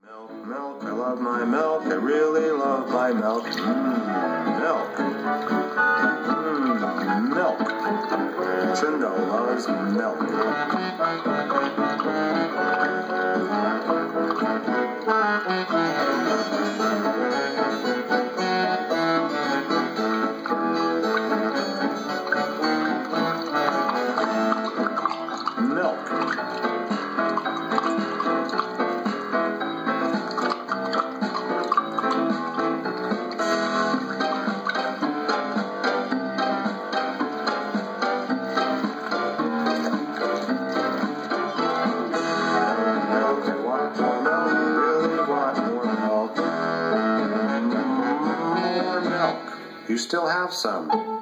Milk, milk, I love my milk, I really love my milk. Milk. Milk. Trindo loves milk. Milk. You still have some.